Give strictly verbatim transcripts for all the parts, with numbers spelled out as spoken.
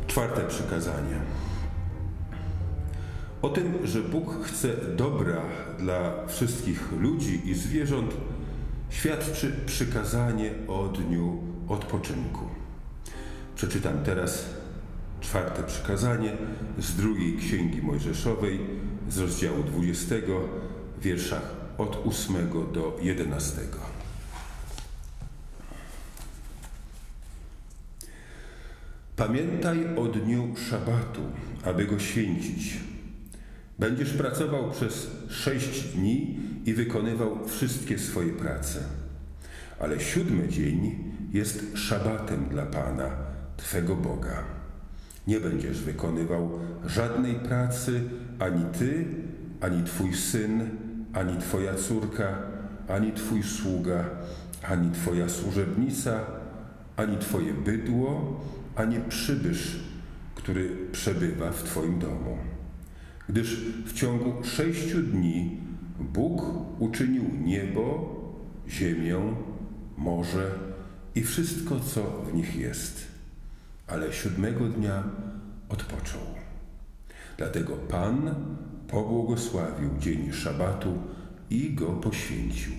Czwarte przykazanie. O tym, że Bóg chce dobra dla wszystkich ludzi i zwierząt, świadczy przykazanie o dniu odpoczynku. Przeczytam teraz czwarte przykazanie z drugiej Księgi Mojżeszowej, z rozdziału dwudziestego, w wierszach od ósmego do jedenastego. Pamiętaj o dniu szabatu, aby go święcić. Będziesz pracował przez sześć dni i wykonywał wszystkie swoje prace. Ale siódmy dzień jest szabatem dla Pana, Twego Boga. Nie będziesz wykonywał żadnej pracy, ani Ty, ani Twój syn, ani Twoja córka, ani Twój sługa, ani Twoja służebnica, ani Twoje bydło, ani przybysz, który przebywa w Twoim domu. Gdyż w ciągu sześciu dni Bóg uczynił niebo, ziemię, morze i wszystko, co w nich jest. Ale siódmego dnia odpoczął. Dlatego Pan pobłogosławił dzień szabatu i go poświęcił.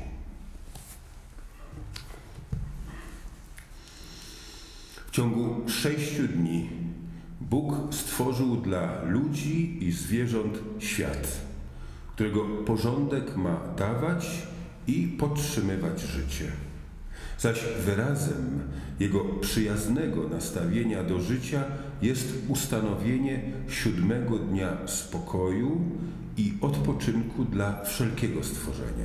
W ciągu sześciu dni Bóg stworzył dla ludzi i zwierząt świat, którego porządek ma dawać i podtrzymywać życie. Zaś wyrazem Jego przyjaznego nastawienia do życia jest ustanowienie siódmego dnia spokoju i odpoczynku dla wszelkiego stworzenia.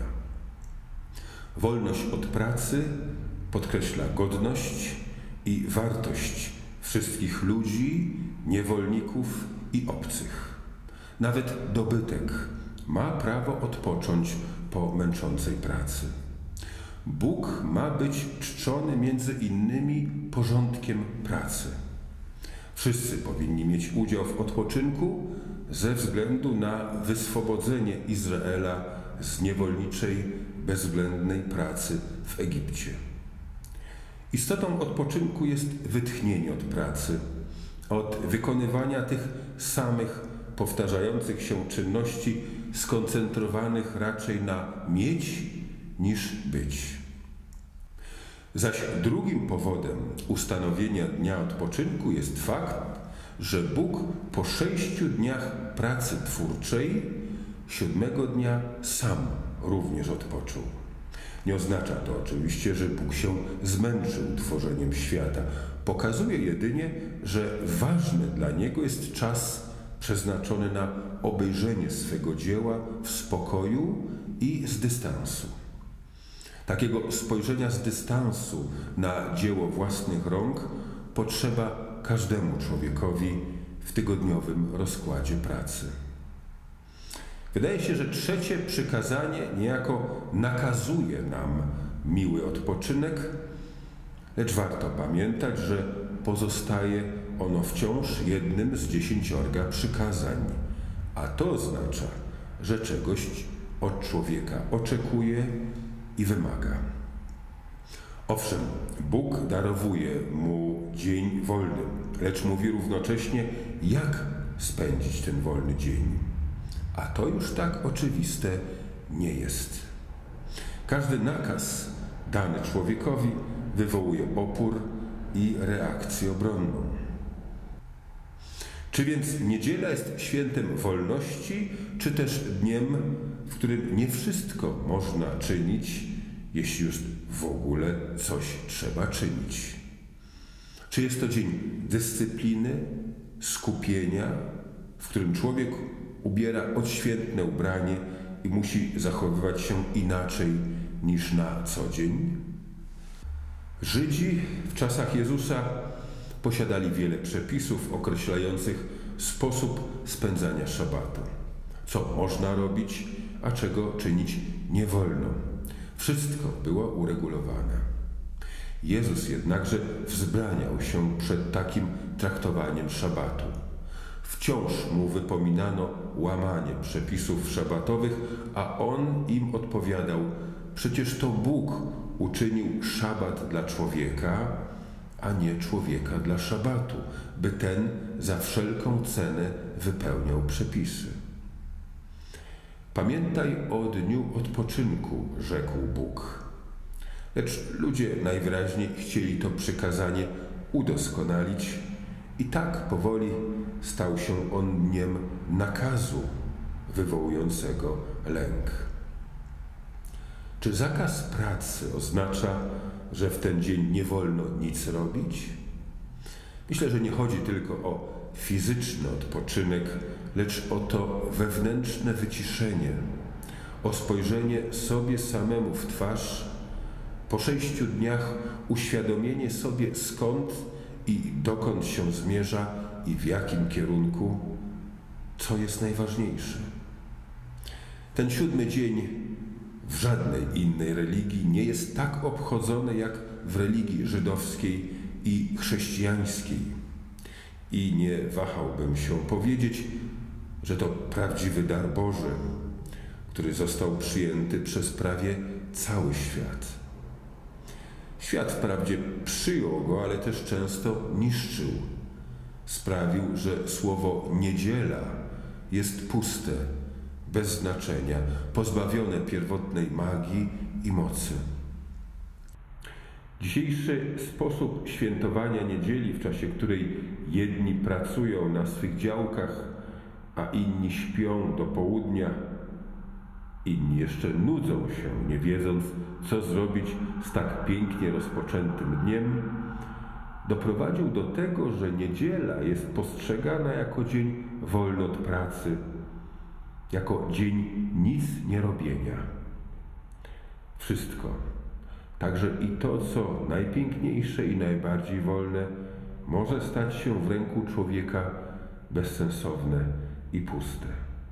Wolność od pracy podkreśla godność i wartość wszystkich ludzi, niewolników i obcych. Nawet dobytek ma prawo odpocząć po męczącej pracy. Bóg ma być czczony między innymi porządkiem pracy. Wszyscy powinni mieć udział w odpoczynku ze względu na wyswobodzenie Izraela z niewolniczej, bezwzględnej pracy w Egipcie. Istotą odpoczynku jest wytchnienie od pracy, od wykonywania tych samych powtarzających się czynności skoncentrowanych raczej na mieć niż być. Zaś drugim powodem ustanowienia dnia odpoczynku jest fakt, że Bóg po sześciu dniach pracy twórczej siódmego dnia sam również odpoczął. Nie oznacza to oczywiście, że Bóg się zmęczył tworzeniem świata. Pokazuje jedynie, że ważny dla Niego jest czas przeznaczony na obejrzenie swego dzieła w spokoju i z dystansu. Takiego spojrzenia z dystansu na dzieło własnych rąk potrzeba każdemu człowiekowi w tygodniowym rozkładzie pracy. Wydaje się, że trzecie przykazanie niejako nakazuje nam miły odpoczynek, lecz warto pamiętać, że pozostaje ono wciąż jednym z dziesięciorga przykazań, a to oznacza, że czegoś od człowieka oczekuje i wymaga. Owszem, Bóg darowuje mu dzień wolny, lecz mówi równocześnie, jak spędzić ten wolny dzień. A to już tak oczywiste nie jest. Każdy nakaz dany człowiekowi wywołuje opór i reakcję obronną. Czy więc niedziela jest świętem wolności, czy też dniem, w którym nie wszystko można czynić, jeśli już w ogóle coś trzeba czynić? Czy jest to dzień dyscypliny, skupienia, w którym człowiek ubiera odświętne ubranie i musi zachowywać się inaczej niż na co dzień? Żydzi w czasach Jezusa posiadali wiele przepisów określających sposób spędzania szabatu. Co można robić, a czego czynić nie wolno. Wszystko było uregulowane. Jezus jednakże wzbraniał się przed takim traktowaniem szabatu. Wciąż mu wypominano łamanie przepisów szabatowych, a on im odpowiadał: przecież to Bóg uczynił szabat dla człowieka, a nie człowieka dla szabatu, by ten za wszelką cenę wypełniał przepisy. Pamiętaj o dniu odpoczynku, rzekł Bóg. Lecz ludzie najwyraźniej chcieli to przykazanie udoskonalić i tak powoli stał się on dniem nakazu wywołującego lęk. Czy zakaz pracy oznacza, że w ten dzień nie wolno nic robić? Myślę, że nie chodzi tylko o fizyczny odpoczynek, lecz o to wewnętrzne wyciszenie, o spojrzenie sobie samemu w twarz, po sześciu dniach uświadomienie sobie, skąd i dokąd się zmierza i w jakim kierunku, co jest najważniejsze. Ten siódmy dzień w żadnej innej religii nie jest tak obchodzony jak w religii żydowskiej i chrześcijańskiej. I nie wahałbym się powiedzieć, że to prawdziwy dar Boży, który został przyjęty przez prawie cały świat. Świat wprawdzie przyjął go, ale też często niszczył. Sprawił, że słowo niedziela jest puste, bez znaczenia, pozbawione pierwotnej magii i mocy. Dzisiejszy sposób świętowania niedzieli, w czasie której jedni pracują na swych działkach, a inni śpią do południa, inni jeszcze nudzą się, nie wiedząc, co zrobić z tak pięknie rozpoczętym dniem, doprowadził do tego, że niedziela jest postrzegana jako dzień wolny od pracy, jako dzień nic nie robienia. Wszystko, także i to, co najpiękniejsze i najbardziej wolne, może stać się w ręku człowieka bezsensowne i puste.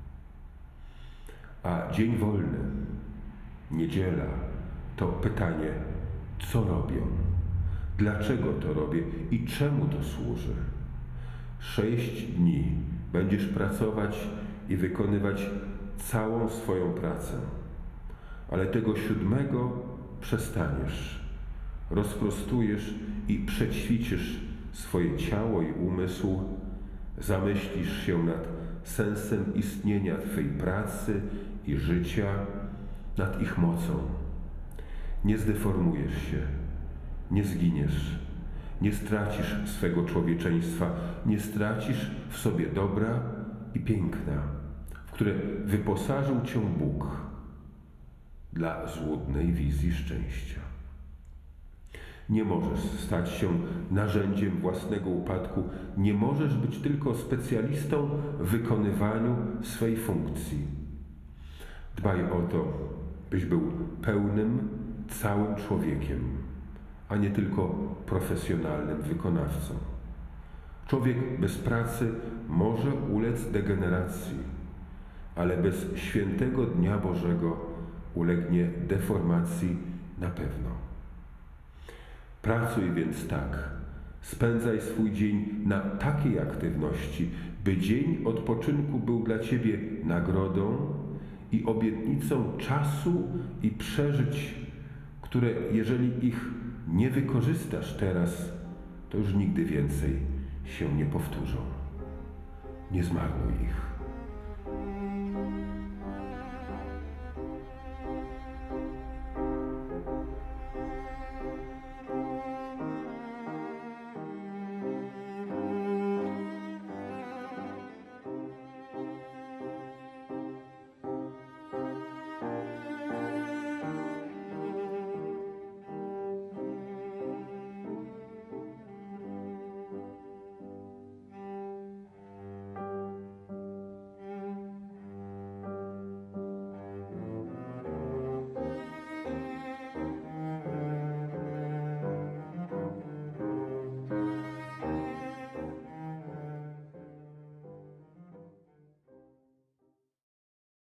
A dzień wolny, niedziela, to pytanie, co robię, dlaczego to robię i czemu to służy. Sześć dni będziesz pracować i wykonywać całą swoją pracę, ale tego siódmego przestaniesz, rozprostujesz i przećwiczysz swoje ciało i umysł, zamyślisz się nad sensem istnienia Twej pracy i życia, nad ich mocą. Nie zdeformujesz się, nie zginiesz, nie stracisz swego człowieczeństwa, nie stracisz w sobie dobra i piękna, w które wyposażył Cię Bóg dla złudnej wizji szczęścia. Nie możesz stać się narzędziem własnego upadku, nie możesz być tylko specjalistą w wykonywaniu swej funkcji. Dbaj o to, byś był pełnym, całym człowiekiem, a nie tylko profesjonalnym wykonawcą. Człowiek bez pracy może ulec degeneracji, ale bez świętego Dnia Bożego ulegnie deformacji na pewno. Pracuj więc tak, spędzaj swój dzień na takiej aktywności, by dzień odpoczynku był dla Ciebie nagrodą i obietnicą czasu i przeżyć, które jeżeli ich nie wykorzystasz teraz, to już nigdy więcej się nie powtórzą. Nie zmarnuj ich.